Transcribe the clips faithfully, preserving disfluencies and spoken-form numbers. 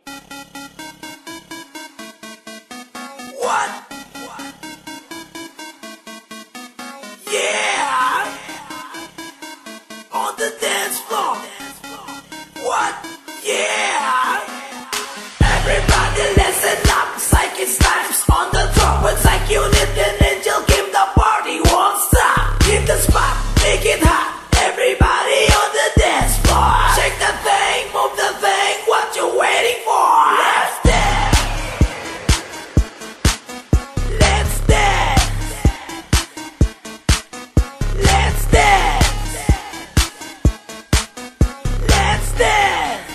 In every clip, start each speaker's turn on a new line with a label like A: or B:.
A: What? Yeah! On the dance floor. What? Yeah! Everybody listen up. Psychic Times on the top. When Psych Unit and Angel Kim, the party won't stop. Hit the spot, make it hot. Everybody on the dance floor. Shake the thing, move the thing. What you waiting for? Let's dance. Let's dance. Let's dance. Let's dance.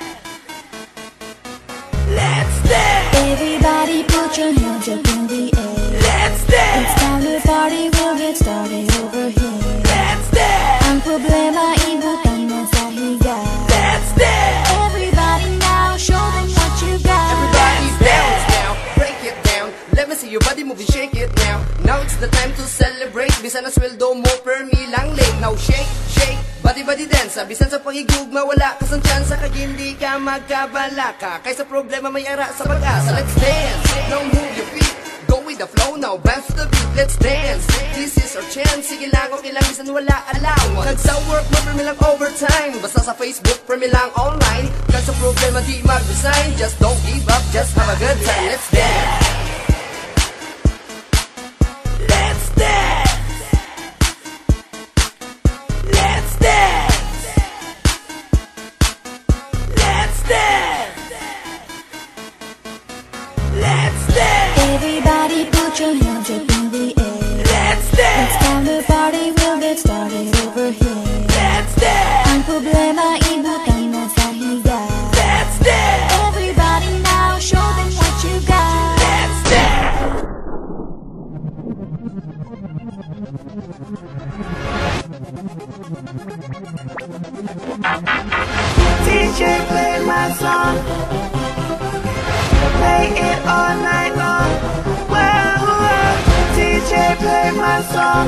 A: Let's dance.
B: Everybody put your hands up in the air.
A: Let's dance.
B: It's time to party, we'll get started over here.
A: Let's dance.
B: Ang problema, ibutan mo sa higa.
A: Let's dance.
B: Everybody now, show them what you got.
C: Everybody bounce now, break it down. Let me see your body move and shake it now. Now it's the time to celebrate. Bisan na sweldo mo per milang late. Now shake, shake, body body dance. Bisan sa pangigugma wala ka sang chance. Kaya hindi ka magkabalaka. Kaysa problema may ara sa pag-asa. Let's dance, now move your feet. Go with the flow now, bounce to the beat. Let's dance, this is our chance. Sige lang, okay lang, bisan wala allowance. Kag sa work mo per milang overtime. Basta sa Facebook per milang online. Kag sa problema di mag-resign. Just don't give up, just have a good time. Let's dance.
A: Let's dance. Let's dance. Let's dance. Let's dance.
B: Everybody put your hands up in the air.
A: Let's
B: It's
A: dance.
B: time to party, we'll get started over here.
A: Let's dance.
B: Ang problema, ibutan mo sa higa.
A: Let's dance.
B: Everybody now, show them what you got.
A: Let's dance. D J play my song. Play it all night long. Well, well. D J play my song.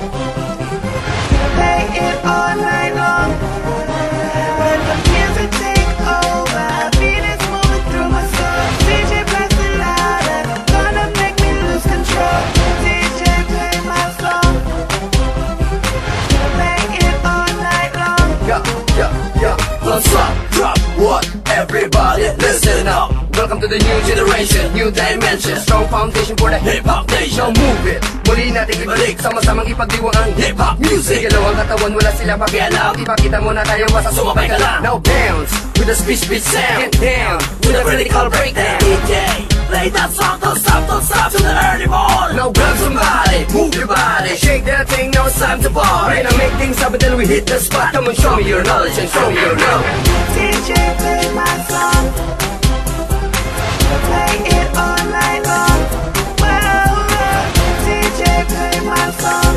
A: Play it all night long. When the music take over, beat is moving through my soul. D J plays it louder, gonna make me lose control. D J play my song. Play it all night long.
C: Yeah, yeah, yeah.
A: Let's rock, drop, what? Everybody listen up.
C: Welcome to the new generation, new dimension. Strong foundation for the
A: Hip-hop
C: Now
A: nation.
C: move it, muli natin ibalik. Sama-samang ipagdiwang ang
A: Hip-hop music.
C: Igalawang katawan, wala sila pakialam. Ipakita mo na tayo basta
A: Sumabay ka lang.
C: Now bounce, with a speech speech sound. Get down,
A: With a critical breakdown. D J, play that song, don't stop, don't stop till the early morning.
C: Now grab somebody, move your body. Shake that thing, now it's time to party. Now make things happen, then we hit the spot. Come on, show me your knowledge and show me your love.
A: D J, play my song. Play it all night long. Well, well. D J, play my song.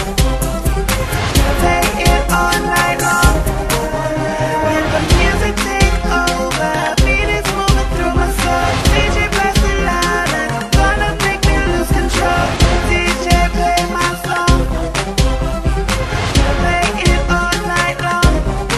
A: Play it all night long. When the music take over, beat is moving through my soul. D J, plays it louder, gonna make me lose control. D J, play my song. Play it all night long.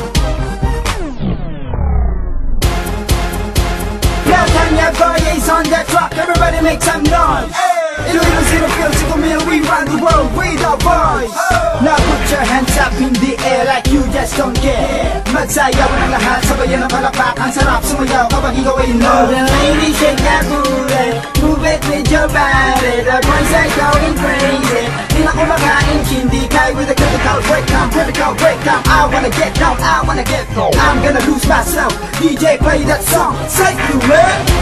D: Now Tanya Vardy's on that track, everybody make some noise. Iloilo zero feels to meal, we run the world with our voice. Now put your hands up in the air like you just don't care. Magsayaw ng lahat, sabayan ng palakpak. Ang sarap sumayaw kapag ikaw ay no. The ladies shake that booty, move it with your body. The boys are going crazy. Di na kumakain, hindi kaya with a critical breakdown, critical breakdown. I wanna get down, I wanna get low. I'm gonna lose myself. D J play that song, say you man.